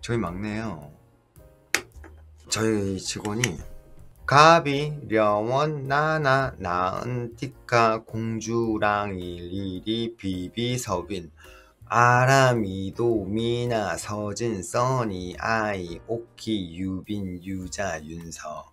저희 막내요. 저희 직원이 가비 려원 나나 나은 티카 공주랑 일일이 비비 서빈 아라미도 미나 서진 써니 아이 오키 유빈 유자 윤서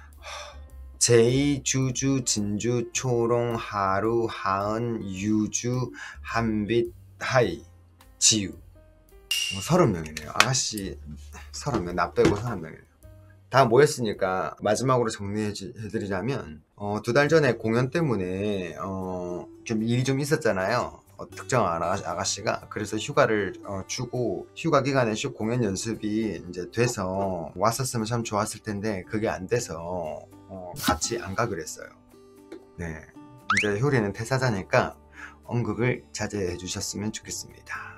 제이 주주 진주 초롱 하루 하은 유주 한빛 하이 지유 30명이네요. 아가씨 30명, 나 빼고 30명이네요. 다 모였으니까 마지막으로 정리해드리자면 2달 전에 공연 때문에 좀 일이 좀 있었잖아요. 특정한 아가씨가. 그래서 휴가를 주고 휴가 기간에 공연 연습이 이제 돼서 왔었으면 참 좋았을 텐데 그게 안 돼서 같이 안 가기로 했어요. 네, 이제 효리는 퇴사자니까 언급을 자제해 주셨으면 좋겠습니다.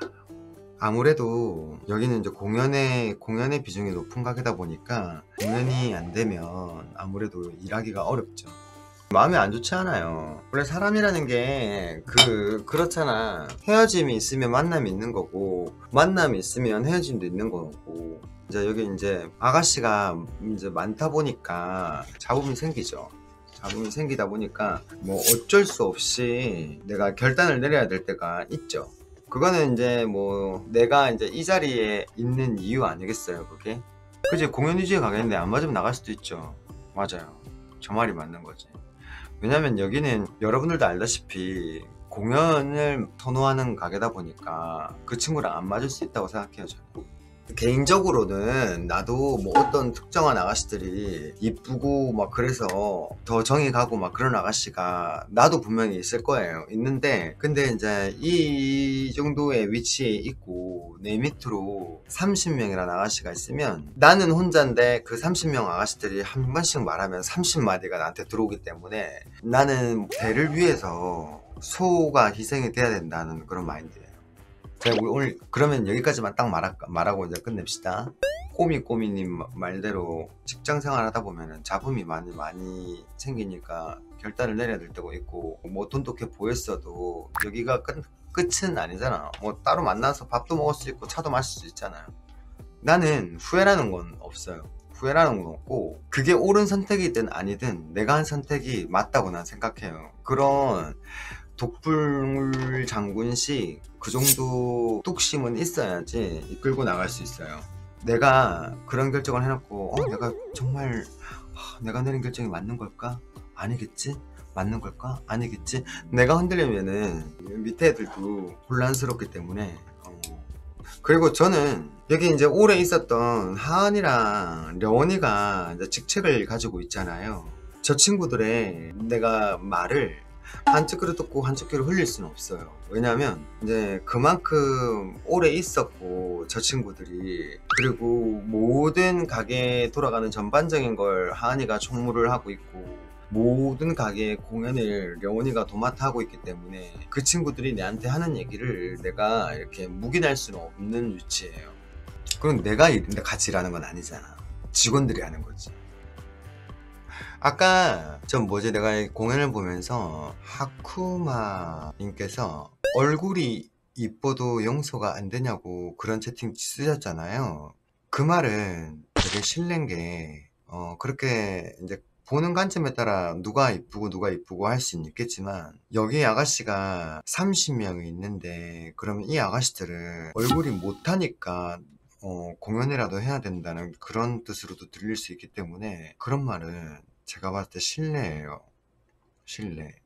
아무래도 여기는 이제 공연의 비중이 높은 가게다 보니까 공연이 안 되면 아무래도 일하기가 어렵죠. 마음이 안 좋지 않아요. 원래 사람이라는 게 그렇잖아. 헤어짐이 있으면 만남이 있는 거고 만남이 있으면 헤어짐도 있는 거고 이제 여기 이제 아가씨가 이제 많다 보니까 잡음이 생기죠. 잡음이 생기다 보니까 뭐 어쩔 수 없이 내가 결단을 내려야 될 때가 있죠. 그거는 이제 뭐 내가 이제 이 자리에 있는 이유 아니겠어요, 그게? 그지? 공연 위주의 가게인데 안 맞으면 나갈 수도 있죠. 맞아요. 저 말이 맞는 거지. 왜냐면 여기는 여러분들도 알다시피 공연을 선호하는 가게다 보니까 그 친구랑 안 맞을 수 있다고 생각해요, 저는. 개인적으로는 나도 뭐 어떤 특정한 아가씨들이 이쁘고 막 그래서 더 정이 가고 막 그런 아가씨가 나도 분명히 있을 거예요. 있는데 근데 이제 이 정도의 위치에 있고 내 밑으로 30명이라는 아가씨가 있으면 나는 혼자인데 그 30명 아가씨들이 한 번씩 말하면 30마디가 나한테 들어오기 때문에 나는 대를 위해서 소가 희생이 돼야 된다는 그런 마인드예요. 제가 오늘 그러면 여기까지만 딱 말하고 이제 끝냅시다. 꼬미꼬미님 말대로 직장생활 하다 보면은 잡음이 많이 생기니까 결단을 내려야 될 때가 있고 뭐 돈독해 보였어도 여기가 끝은 아니잖아. 뭐 따로 만나서 밥도 먹을 수 있고 차도 마실 수 있잖아요. 나는 후회라는 건 없어요. 후회라는 건 없고 그게 옳은 선택이든 아니든 내가 한 선택이 맞다고 난 생각해요. 그런 독불 장군식 그 정도 뚝심은 있어야지 이끌고 나갈 수 있어요. 내가 그런 결정을 해놓고 내가 정말 내가 내린 결정이 맞는 걸까? 아니겠지? 맞는 걸까? 아니겠지? 내가 흔들리면은 밑에 애들도 곤란스럽기 때문에 그리고 저는 여기 이제 오래 있었던 하은이랑 려원이가 이제 직책을 가지고 있잖아요. 저 친구들의 내가 말을 한쪽 귀로 듣고 한쪽 귀로 흘릴 수는 없어요. 왜냐면 이제 그만큼 오래 있었고 저 친구들이 그리고 모든 가게에 돌아가는 전반적인 걸 하은이가 총무를 하고 있고 모든 가게의 공연을 려원이가 도맡아 하고 있기 때문에 그 친구들이 내한테 하는 얘기를 내가 이렇게 묵인할 수는 없는 위치예요. 그럼 내가 일인데 같이 일하는 건 아니잖아. 직원들이 하는 거지. 아까 내가 공연을 보면서 하쿠마 님께서 얼굴이 이뻐도 용서가 안 되냐고 그런 채팅 쓰셨잖아요. 그 말은 되게 실례인 게 그렇게 이제 보는 관점에 따라 누가 이쁘고 할 수는 있겠지만 여기 아가씨가 30명이 있는데 그러면 이 아가씨들은 얼굴이 못하니까 공연이라도 해야 된다는 그런 뜻으로도 들릴 수 있기 때문에 그런 말은 제가 봤을 때 실례예요. 실례.